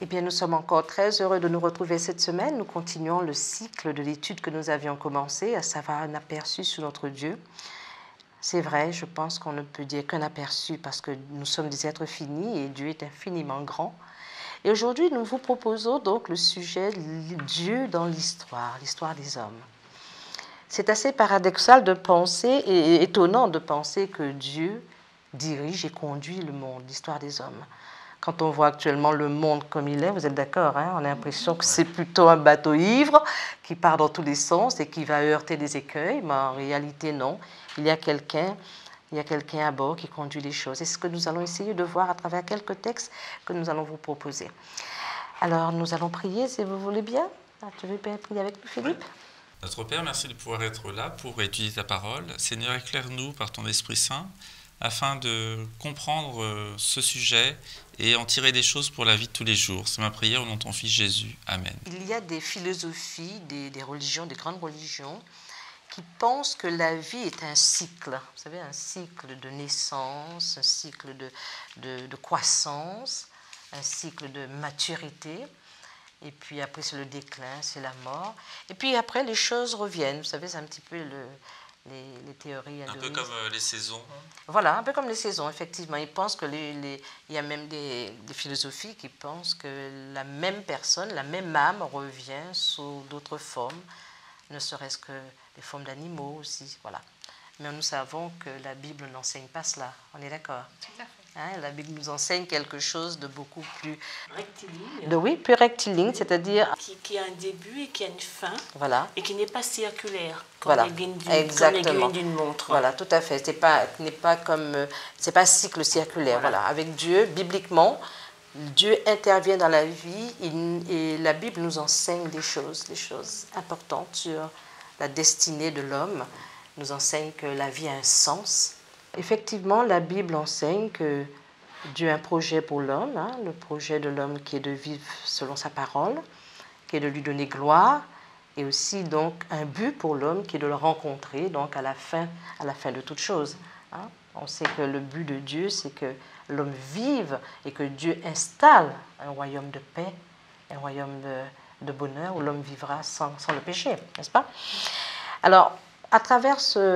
bien, nous sommes encore très heureux de nous retrouver cette semaine. Nous continuons le cycle de l'étude que nous avions commencé, à savoir un aperçu sur notre Dieu. C'est vrai, je pense qu'on ne peut dire qu'un aperçu parce que nous sommes des êtres finis et Dieu est infiniment grand. Et aujourd'hui, nous vous proposons donc le sujet Dieu dans l'histoire, l'histoire des hommes. C'est assez paradoxal de penser et étonnant de penser que Dieu dirige et conduit le monde, l'histoire des hommes. Quand on voit actuellement le monde comme il est, vous êtes d'accord, hein, on a l'impression que c'est plutôt un bateau ivre qui part dans tous les sens et qui va heurter des écueils, mais en réalité non. Il y a quelqu'un à bord qui conduit les choses. C'est ce que nous allons essayer de voir à travers quelques textes que nous allons vous proposer. Alors nous allons prier si vous voulez bien. Tu veux bien prier avec nous, Philippe? Notre Père, merci de pouvoir être là pour étudier ta parole. Seigneur, éclaire-nous par ton Esprit Saint afin de comprendre ce sujet et en tirer des choses pour la vie de tous les jours. C'est ma prière au nom de ton Fils Jésus. Amen. Il y a des philosophies, des religions, des grandes religions qui pensent que la vie est un cycle. Vous savez, un cycle de naissance, un cycle de croissance, un cycle de maturité. Et puis après, c'est le déclin, c'est la mort. Et puis après, les choses reviennent. Vous savez, c'est un petit peu les théories hindouistes. Un peu comme les saisons. Voilà, un peu comme les saisons, effectivement. Ils pensent que il y a même des philosophies qui pensent que la même personne, la même âme revient sous d'autres formes, ne serait-ce que des formes d'animaux aussi, voilà. Mais nous savons que la Bible n'enseigne pas cela, on est d'accord? Tout à fait. Hein, la Bible nous enseigne quelque chose de beaucoup plus rectiligne. Oui, plus rectiligne, c'est-à-dire qui a un début et qui a une fin. Voilà. Et qui n'est pas circulaire comme voilà. l'aiguille d'une montre. Voilà, tout à fait. C'est pas cycle circulaire. Voilà. Avec Dieu, bibliquement, Dieu intervient dans la vie et la Bible nous enseigne des choses importantes sur la destinée de l'homme. Nous enseigne que la vie a un sens. Effectivement, la Bible enseigne que Dieu a un projet pour l'homme, hein, le projet de l'homme qui est de vivre selon sa parole, qui est de lui donner gloire, et aussi donc un but pour l'homme qui est de le rencontrer donc à la fin de toute chose. Hein. On sait que le but de Dieu, c'est que l'homme vive et que Dieu installe un royaume de paix, un royaume de bonheur où l'homme vivra sans le péché, n'est-ce pas? Alors, à travers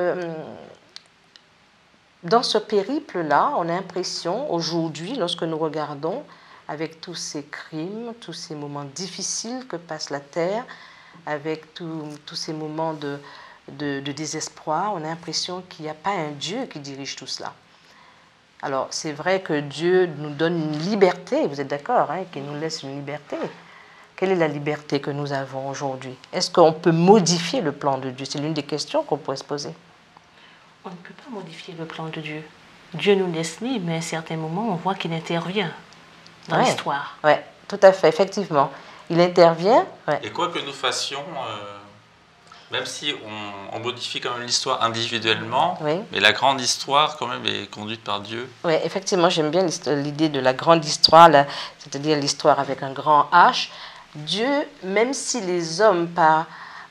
dans ce périple-là, on a l'impression, aujourd'hui, lorsque nous regardons, avec tous ces crimes, tous ces moments difficiles que passe la Terre, avec tous ces moments de désespoir, on a l'impression qu'il n'y a pas un Dieu qui dirige tout cela. Alors, c'est vrai que Dieu nous donne une liberté, vous êtes d'accord, hein, qu'il nous laisse une liberté. Quelle est la liberté que nous avons aujourd'hui? Est-ce qu'on peut modifier le plan de Dieu? C'est l'une des questions qu'on pourrait se poser. On ne peut pas modifier le plan de Dieu. Dieu nous laisse libres, mais à certains moments, on voit qu'il intervient dans l'histoire. Oui, tout à fait, effectivement. Il intervient. Ouais. Et quoi que nous fassions, même si on modifie quand même l'histoire individuellement, mais la grande histoire quand même est conduite par Dieu. Oui, effectivement, j'aime bien l'idée de la grande histoire, c'est-à-dire l'histoire avec un grand H. Dieu, même si les hommes, par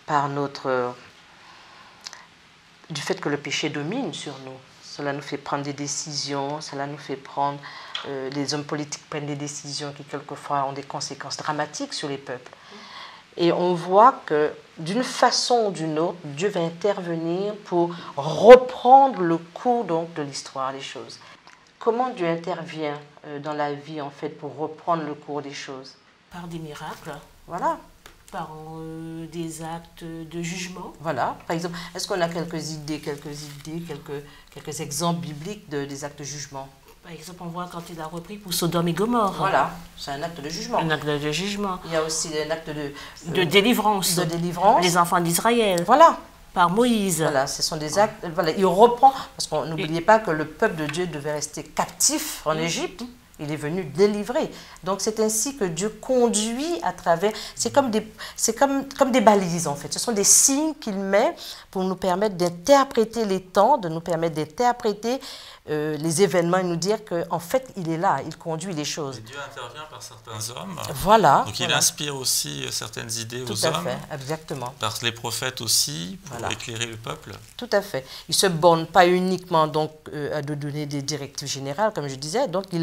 du fait que le péché domine sur nous, cela nous fait prendre des décisions, cela nous fait prendre, les hommes politiques prennent des décisions qui quelquefois ont des conséquences dramatiques sur les peuples. Et on voit que d'une façon ou d'une autre, Dieu va intervenir pour reprendre le cours donc, de l'histoire des choses. Comment Dieu intervient dans la vie en fait pour reprendre le cours des choses? Par des miracles. Voilà. Par des actes de jugement. Voilà. Par exemple, est-ce qu'on a quelques exemples bibliques des actes de jugement? Par exemple, on voit quand il a repris pour Sodome et Gomorrhe. Voilà, c'est un acte de jugement. Un acte de jugement. Il y a aussi un acte de délivrance. De délivrance. Les enfants d'Israël. Voilà. Par Moïse. Voilà, ce sont des actes. Voilà, il reprend, parce qu'on n'oubliez pas que le peuple de Dieu devait rester captif en Égypte. Il est venu délivrer. Donc c'est ainsi que Dieu conduit à travers. C'est comme des balises en fait. Ce sont des signes qu'il met pour nous permettre d'interpréter les temps, de nous permettre d'interpréter les événements et nous dire qu'en fait il est là, il conduit les choses. Et Dieu intervient par certains hommes. Voilà. Donc il inspire aussi certaines idées aux Tout hommes. à fait, exactement. Par les prophètes aussi pour éclairer le peuple. Tout à fait. Il ne se borne pas uniquement donc à de donner des directives générales comme je disais. Donc il entre dans le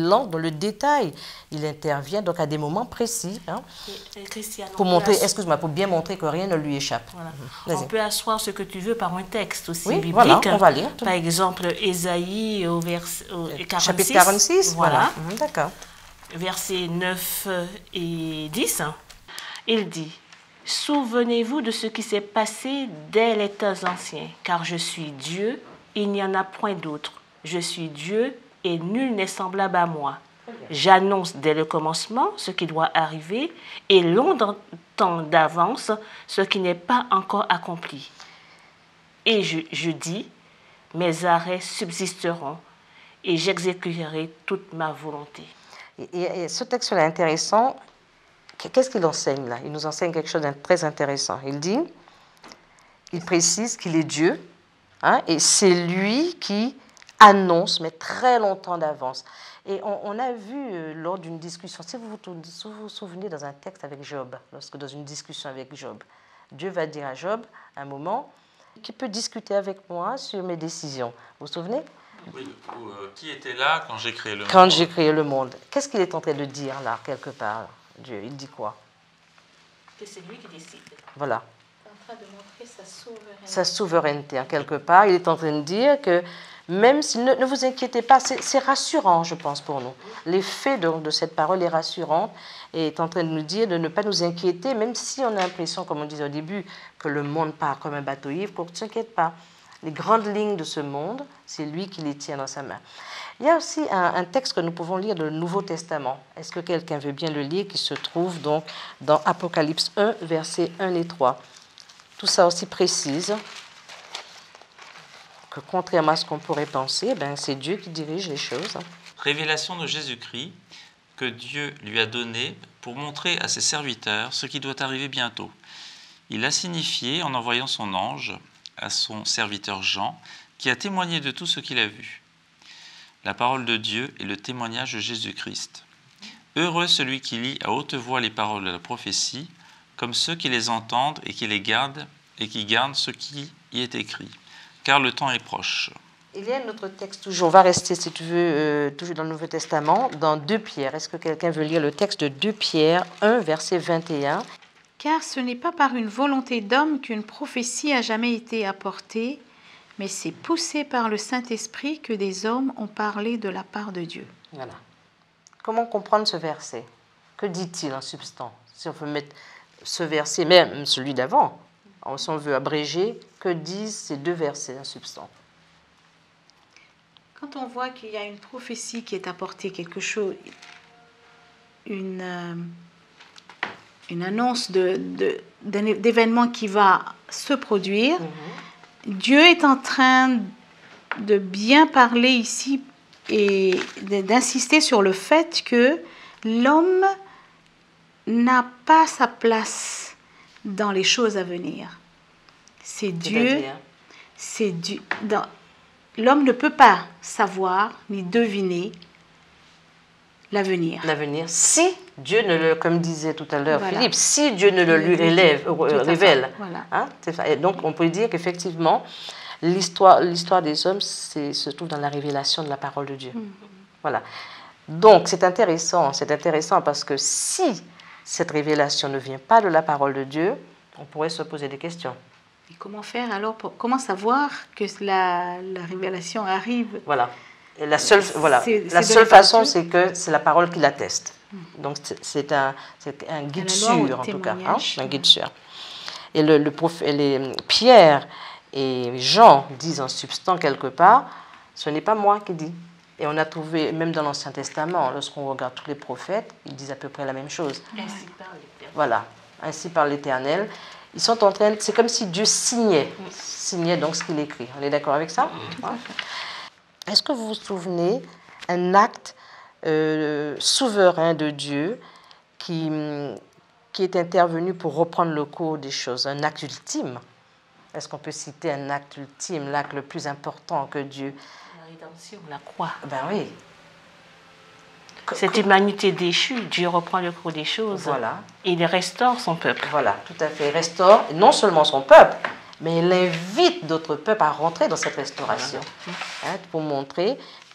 le détail. Il intervient donc à des moments précis. Hein, Christiane, pour montrer, excuse-moi, pour bien montrer que rien ne lui échappe. Voilà. On peut asseoir ce que tu veux par un texte aussi biblique. Voilà, on va lire. Par exemple, Ésaïe au chapitre 46. Voilà. D'accord. Versets 9 et 10. Il dit: souvenez-vous de ce qui s'est passé dès les temps anciens, car je suis Dieu, il n'y en a point d'autre. Je suis Dieu et nul n'est semblable à moi. J'annonce dès le commencement ce qui doit arriver et longtemps d'avance ce qui n'est pas encore accompli. Et je dis, mes arrêts subsisteront et j'exécuterai toute ma volonté. Et ce texte-là est intéressant. Qu'est-ce qu'il enseigne là? Il nous enseigne quelque chose de très intéressant. Il dit, il précise qu'il est Dieu, hein, et c'est lui qui annonce, mais très longtemps d'avance. Et on a vu lors d'une discussion, si vous vous souvenez dans un texte avec Job, lorsque dans une discussion avec Job, Dieu va dire à Job, à un moment, qui peut discuter avec moi sur mes décisions. Vous vous souvenez? Oui, qui était là quand j'ai créé le monde? Quand j'ai créé le monde. Qu'est-ce qu'il est en train de dire là, quelque part, Dieu? Il dit quoi? Que c'est lui qui décide. Voilà. Il est en train de montrer sa souveraineté. Sa souveraineté, hein, quelque part. Il est en train de dire que même si, ne vous inquiétez pas, c'est rassurant, je pense, pour nous. L'effet de cette parole est rassurant et est en train de nous dire de ne pas nous inquiéter, même si on a l'impression, comme on disait au début, que le monde part comme un bateau ivre, qu'on ne s'inquiète pas. Les grandes lignes de ce monde, c'est lui qui les tient dans sa main. Il y a aussi un texte que nous pouvons lire dans le Nouveau Testament. Est-ce que quelqu'un veut bien le lire, qui se trouve donc dans Apocalypse 1, versets 1 et 3. Tout ça aussi précise que contrairement à ce qu'on pourrait penser, c'est Dieu qui dirige les choses. Révélation de Jésus-Christ que Dieu lui a donnée pour montrer à ses serviteurs ce qui doit arriver bientôt. Il l'a signifié en envoyant son ange à son serviteur Jean, qui a témoigné de tout ce qu'il a vu. La parole de Dieu est le témoignage de Jésus-Christ. Heureux celui qui lit à haute voix les paroles de la prophétie, comme ceux qui les entendent et qui les gardent et qui gardent ce qui y est écrit, car le temps est proche. Il y a un autre texte toujours, on va rester si tu veux, toujours dans le Nouveau Testament, dans 2 Pierre. Est-ce que quelqu'un veut lire le texte de 2 Pierre 1, verset 21? Car ce n'est pas par une volonté d'homme qu'une prophétie a jamais été apportée, mais c'est poussé par le Saint-Esprit que des hommes ont parlé de la part de Dieu. Voilà. Comment comprendre ce verset? Que dit-il en substance? Si on veut mettre ce verset, même celui d'avant, si on veut abréger, que disent ces 2 versets en substance? Quand on voit qu'il y a une prophétie qui est apportée, quelque chose, une annonce d'événement qui va se produire, Dieu est en train de bien parler ici et d'insister sur le fait que l'homme n'a pas sa place dans les choses à venir. C'est Dieu. C'est Dieu. L'homme ne peut pas savoir ni deviner l'avenir. L'avenir, si Dieu ne le, comme disait tout à l'heure Voilà. Philippe, si Dieu ne le lui révèle. Voilà. Hein, c'est ça. Et donc on peut dire qu'effectivement, l'histoire des hommes se trouve dans la révélation de la parole de Dieu. Voilà. Donc c'est intéressant parce que si cette révélation ne vient pas de la parole de Dieu, on pourrait se poser des questions. Et comment faire alors comment savoir que la révélation arrive? Voilà. Et la seule C'est façon, c'est que c'est la parole qui l'atteste. Donc c'est un guide sûr, en tout cas. Hein, un guide sûr. Et Pierre et Jean disent en substance quelque part, ce n'est pas moi qui dis. Et on a trouvé, même dans l'Ancien Testament, lorsqu'on regarde tous les prophètes, ils disent à peu près la même chose. Ainsi par l'Éternel. Voilà, ainsi par l'Éternel. Ils sont en train, c'est comme si Dieu signait donc ce qu'il écrit. On est d'accord avec ça? Est-ce que vous vous souvenez un acte souverain de Dieu qui est intervenu pour reprendre le cours des choses, un acte ultime? Est-ce qu'on peut citer un acte ultime, l'acte le plus important que Dieu? La rédemption, la croix. Ben oui. Cette humanité déchue, Dieu reprend le cours des choses. Voilà. Et il restaure son peuple. Voilà, tout à fait. Il restaure non seulement son peuple, mais il invite d'autres peuples à rentrer dans cette restauration. Hein, pour montrer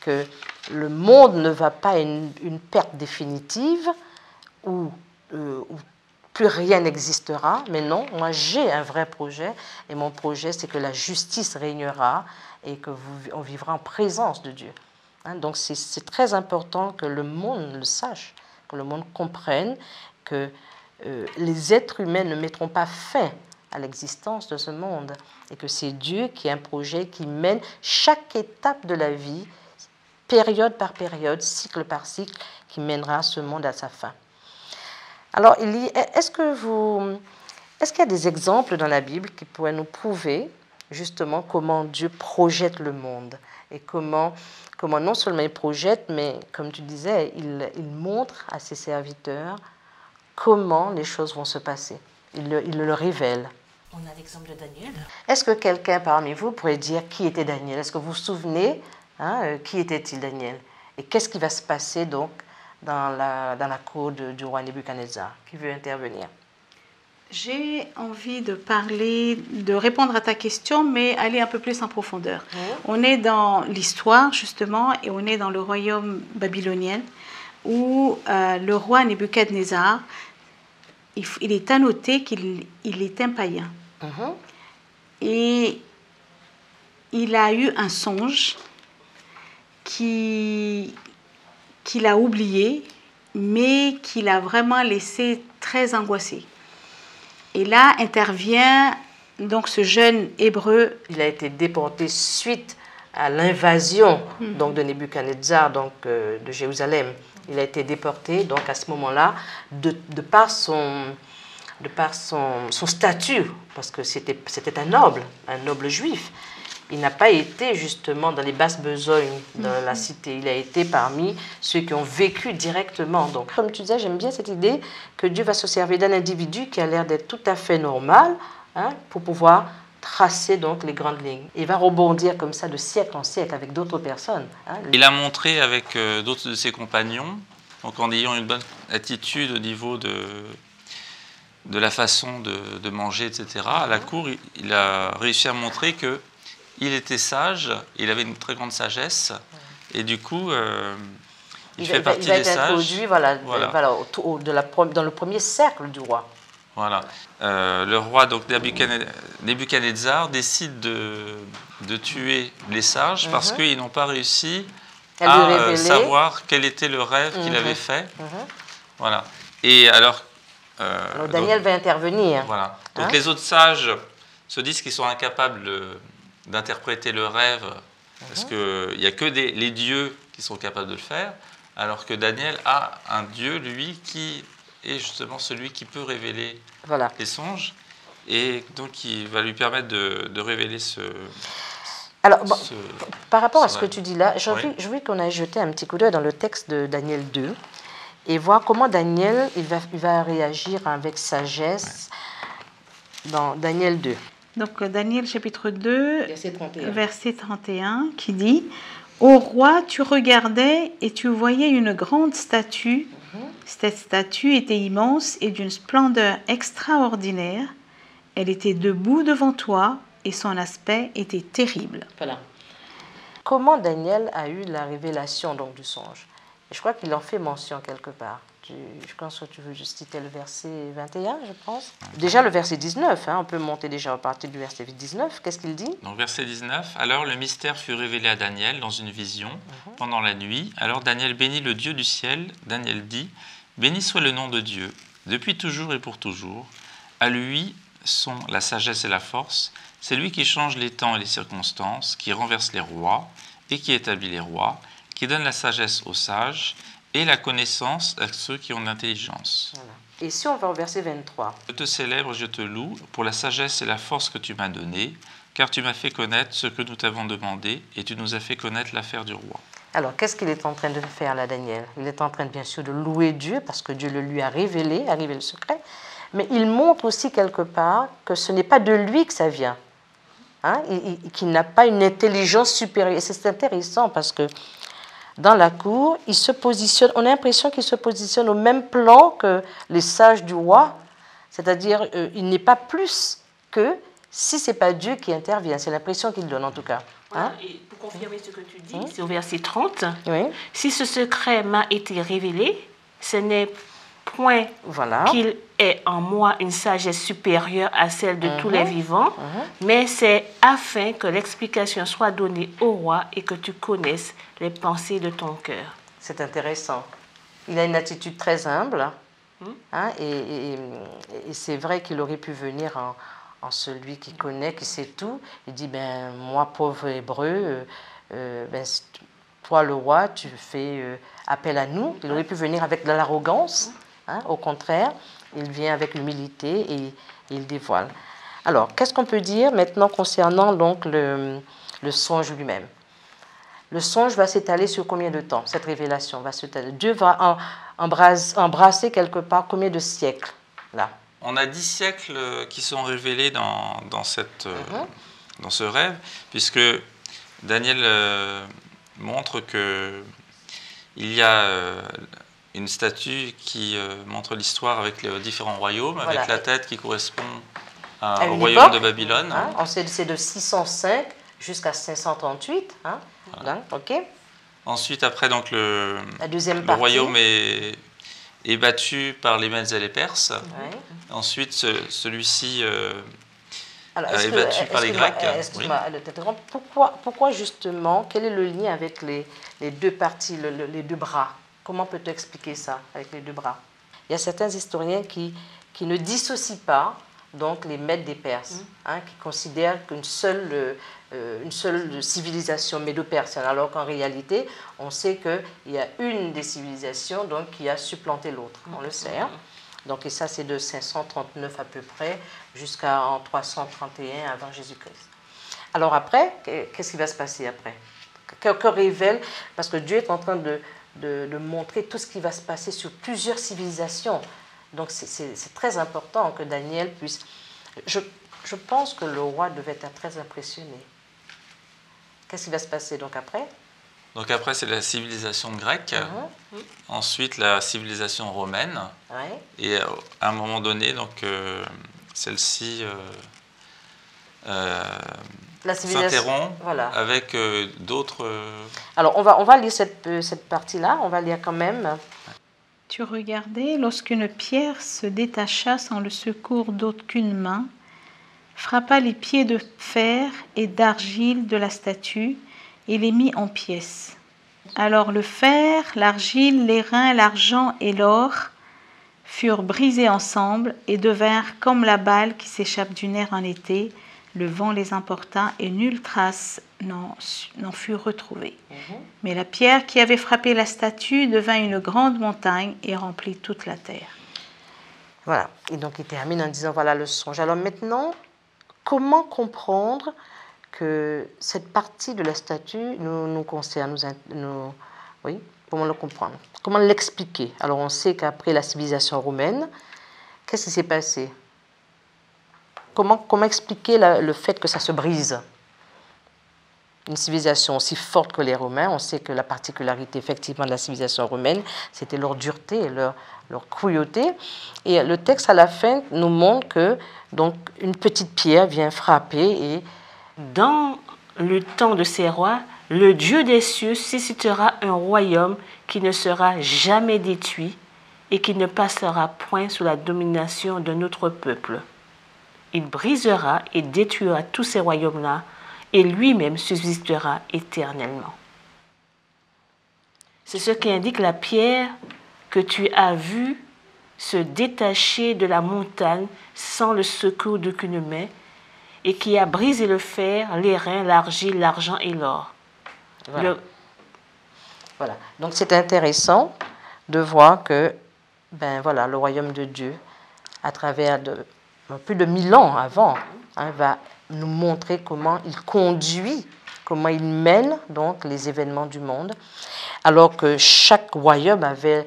que le monde ne va pas à une perte définitive où plus rien n'existera, mais non, moi j'ai un vrai projet, et mon projet c'est que la justice régnera et qu'on vivra en présence de Dieu. Hein, donc c'est très important que le monde le sache, que le monde comprenne que les êtres humains ne mettront pas fin à l'existence de ce monde, et que c'est Dieu qui a un projet qui mène chaque étape de la vie, période par période, cycle par cycle, qui mènera ce monde à sa fin. Alors, est-ce qu'il y a des exemples dans la Bible qui pourraient nous prouver justement comment Dieu projette le monde et comment non seulement il projette, mais comme tu disais, il montre à ses serviteurs comment les choses vont se passer. Il le révèle. On a l'exemple de Daniel. Est-ce que quelqu'un parmi vous pourrait dire qui était Daniel? Est-ce que vous vous souvenez, qui était-il Daniel? Et qu'est-ce qui va se passer donc dans la cour du roi Nebuchadnezzar? Qui veut intervenir? J'ai envie de répondre à ta question, mais aller un peu plus en profondeur. On est dans l'histoire, justement, et on est dans le royaume babylonien, où le roi Nebuchadnezzar, il est à noter qu'il est un païen. Et il a eu un songe qu'il a oublié, mais qu'il a vraiment laissé très angoissé. Et là intervient donc ce jeune hébreu. Il a été déporté suite à l'invasion donc de Nebuchadnezzar, donc de Jérusalem. Il a été déporté donc à ce moment-là de par son statut, parce que c'était un noble juif. Il n'a pas été justement dans les basses besognes de la cité. Il a été parmi ceux qui ont vécu directement. Donc, comme tu disais, j'aime bien cette idée que Dieu va se servir d'un individu qui a l'air d'être tout à fait normal, pour pouvoir tracer donc les grandes lignes. Il va rebondir comme ça de siècle en siècle avec d'autres personnes. Il a montré avec d'autres de ses compagnons, donc en ayant une bonne attitude au niveau de la façon de manger, etc. À la cour, il a réussi à montrer que il était sage, il avait une très grande sagesse, et du coup, il fait partie des sages. Introduit, dans le premier cercle du roi. Voilà. Le roi, donc Nebuchadnezzar, décide de tuer les sages parce qu'ils n'ont pas réussi à savoir quel était le rêve qu'il avait fait. Voilà. Et alors Daniel va intervenir. Voilà. Donc les autres sages se disent qu'ils sont incapables d'interpréter le rêve parce qu'il n'y a que les dieux qui sont capables de le faire, alors que Daniel a un dieu, lui, qui est justement celui qui peut révéler les songes, et donc il va lui permettre de révéler par rapport à ce que tu dis là, je veux qu'on aille jeter un petit coup d'œil dans le texte de Daniel 2 et voir comment Daniel il va réagir avec sagesse dans Daniel 2. Donc Daniel chapitre 2, verset 31, qui dit « Ô roi, tu regardais et tu voyais une grande statue. Cette statue était immense et d'une splendeur extraordinaire. Elle était debout devant toi et son aspect était terrible. » Voilà. Comment Daniel a eu la révélation donc, du songe? Et je crois qu'il en fait mention quelque part. Je pense que tu veux juste citer le verset 21, je pense. Déjà le verset 19, on peut monter déjà à partir du verset 19. Qu'est-ce qu'il dit? Donc verset 19, alors le mystère fut révélé à Daniel dans une vision pendant la nuit. Alors Daniel bénit le Dieu du ciel. Daniel dit, béni soit le nom de Dieu, depuis toujours et pour toujours. À lui sont la sagesse et la force. C'est lui qui change les temps et les circonstances, qui renverse les rois et qui établit les rois, qui donne la sagesse aux sages et la connaissance à ceux qui ont de l'intelligence. Voilà. Et si on va au verset 23. Je te célèbre, je te loue pour la sagesse et la force que tu m'as donnée, car tu m'as fait connaître ce que nous t'avons demandé et tu nous as fait connaître l'affaire du roi. Alors, qu'est-ce qu'il est en train de faire là, Daniel? Il est en train, bien sûr, de louer Dieu parce que Dieu le lui a révélé le secret, mais il montre aussi quelque part que ce n'est pas de lui que ça vient, qu'il n'a pas une intelligence supérieure. Et c'est intéressant parce que dans la cour, il se positionne, on a l'impression qu'il se positionne au même plan que les sages du roi, c'est-à-dire il n'est pas plus que si ce n'est pas Dieu qui intervient, c'est l'impression qu'il donne en tout cas. Hein? Et pour confirmer ce que tu dis, c'est au verset 30. Oui. Si ce secret m'a été révélé, ce n'est point Voilà. qu'il ait en moi une sagesse supérieure à celle de tous les vivants, mais c'est afin que l'explication soit donnée au roi et que tu connaisses les pensées de ton cœur. C'est intéressant. Il a une attitude très humble, hein, et c'est vrai qu'il aurait pu venir en celui qui connaît, qui sait tout. Il dit, ben moi, pauvre hébreu, ben, toi le roi, tu fais appel à nous. Il aurait pu venir avec de l'arrogance, hein, au contraire, il vient avec l'humilité et il dévoile. Alors, qu'est-ce qu'on peut dire maintenant concernant donc le songe lui-même? Le songe va s'étaler sur combien de temps? Cette révélation va s'étaler. Dieu va embrasser quelque part combien de siècles là? On a 10 siècles qui sont révélés dans ce rêve, puisque Daniel montre qu'il y a une statue qui montre l'histoire avec les différents royaumes, Voilà. avec la tête qui correspond À au une royaume époque, de Babylone. hein, on sait que c'est de 605 jusqu'à 538. Hein, Voilà. donc, ok. Ensuite, après, donc, La deuxième le partie. royaume est battu par les Mèdes et les Perses. Ouais. Ensuite, celui-ci Alors, est battu par les Grecs. Excuse-moi, pourquoi justement, quel est le lien avec les deux parties, les deux bras? Comment peut-on expliquer ça avec les deux bras? Il y a certains historiens qui ne dissocient pas donc les Mèdes des Perses, hein, qui considèrent qu'une seule civilisation médo-persienne, alors qu'en réalité, on sait qu'il y a une des civilisations donc, qui a supplanté l'autre, on le sait. Hein. Donc, et ça, c'est de 539 à peu près jusqu'à 331 avant Jésus-Christ. Alors après, qu'est-ce qui va se passer après? Que révèle, parce que Dieu est en train de montrer tout ce qui va se passer sur plusieurs civilisations. Donc c'est très important que Daniel puisse... Je pense que le roi devait être très impressionné. Qu'est-ce qui va se passer donc après? Donc après, c'est la civilisation grecque. Ensuite, la civilisation romaine. Ouais. Et à un moment donné, donc, celle-ci s'interrompt voilà. avec d'autres... Alors, on va lire cette partie-là, on va lire quand même. Tu regardais lorsqu'une pierre se détacha sans le secours d'aucune main, frappa les pieds de fer et d'argile de la statue et les mit en pièces. Alors le fer, l'argile, l'airain, l'argent et l'or furent brisés ensemble et devinrent comme la balle qui s'échappe du nerf en été. Le vent les emporta et nulle trace n'en fut retrouvée. Mais la pierre qui avait frappé la statue devint une grande montagne et remplit toute la terre. Voilà. Et donc il termine en disant voilà le songe. Alors maintenant, comment comprendre que cette partie de la statue nous concerne, oui, comment le comprendre? Comment l'expliquer? Alors on sait qu'après la civilisation romaine, qu'est-ce qui s'est passé? Comment expliquer le fait que ça se brise? Une civilisation aussi forte que les Romains, on sait que la particularité effectivement de la civilisation romaine, c'était leur dureté, leur cruauté. Et le texte à la fin nous montre que donc, une petite pierre vient frapper et... Dans le temps de ces rois, le Dieu des cieux suscitera un royaume qui ne sera jamais détruit et qui ne passera point sous la domination d'un autre peuple. Il brisera et détruira tous ces royaumes-là et lui-même subsistera éternellement. C'est ce qui indique la pierre que tu as vue se détacher de la montagne sans le secours d'aucune main et qui a brisé le fer, l'airain, l'argile, l'argent et l'or. Voilà. Voilà. Donc c'est intéressant de voir que voilà, le royaume de Dieu, à travers plus de 1000 ans avant, hein, va nous montrer comment il conduit, comment il mène donc les événements du monde, alors que chaque royaume avait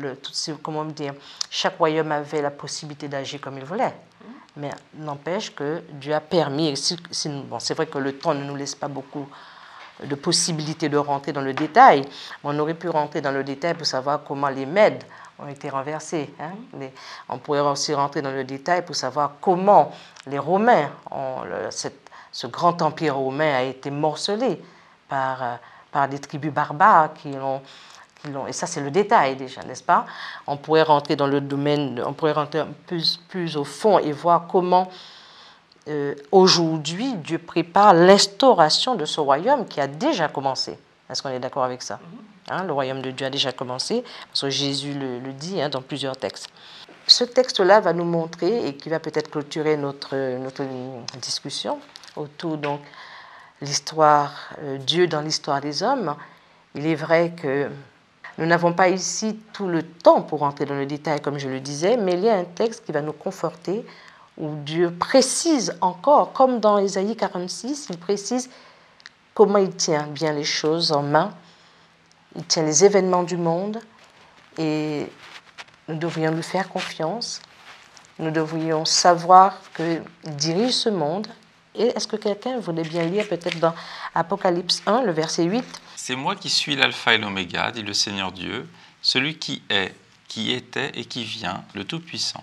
chaque royaume avait la possibilité d'agir comme il voulait. Mais n'empêche que Dieu a permis, c'est vrai que le temps ne nous laisse pas beaucoup de possibilités de rentrer dans le détail, mais on aurait pu rentrer dans le détail pour savoir comment les Mèdes ont été renversés. Hein. On pourrait aussi rentrer dans le détail pour savoir comment les Romains ont ce grand empire romain a été morcelé par des tribus barbares qui l'ont... Et ça, c'est le détail déjà, n'est-ce pas? On pourrait rentrer dans le domaine, on pourrait rentrer plus au fond et voir comment aujourd'hui Dieu prépare l'instauration de ce royaume qui a déjà commencé. Est-ce qu'on est d'accord avec ça? Hein, le royaume de Dieu a déjà commencé, parce que Jésus le dit dans plusieurs textes. Ce texte-là va nous montrer, et qui va peut-être clôturer notre discussion autour donc l'histoire, Dieu dans l'histoire des hommes. Il est vrai que nous n'avons pas ici tout le temps pour entrer dans le détail, comme je le disais, mais il y a un texte qui va nous conforter, où Dieu précise encore, comme dans Ésaïe 46, il précise comment il tient bien les choses en main, il tient les événements du monde, et nous devrions lui faire confiance, nous devrions savoir qu'il dirige ce monde. Et est-ce que quelqu'un voulait bien lire peut-être dans Apocalypse 1, le verset 8? C'est moi qui suis l'alpha et l'oméga, dit le Seigneur Dieu, celui qui est, qui était et qui vient, le Tout-Puissant.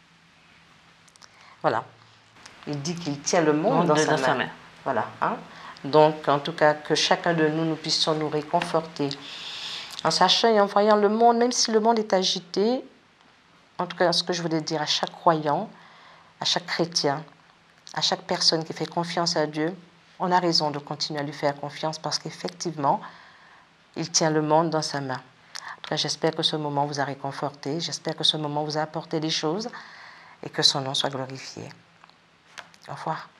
Voilà. Il dit qu'il tient le monde dans sa main. Voilà. Hein? Donc, en tout cas, que chacun de nous puissions nous réconforter en sachant et en voyant le monde, même si le monde est agité, en tout cas, ce que je voulais dire à chaque croyant, à chaque chrétien, à chaque personne qui fait confiance à Dieu, on a raison de continuer à lui faire confiance parce qu'effectivement, il tient le monde dans sa main. En tout cas, j'espère que ce moment vous a réconforté, j'espère que ce moment vous a apporté des choses et que son nom soit glorifié. Au revoir.